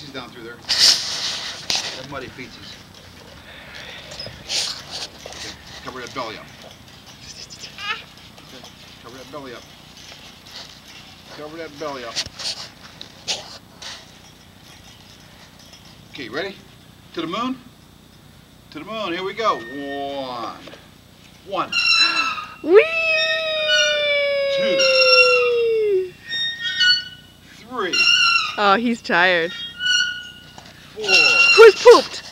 feces down through there. That muddy feces. Okay, cover that belly up. Okay, cover that belly up. Cover that belly up. Okay, ready? To the moon? To the moon, here we go. One. Whee! 2. 3. Oh, he's tired. 4. Who's pooped?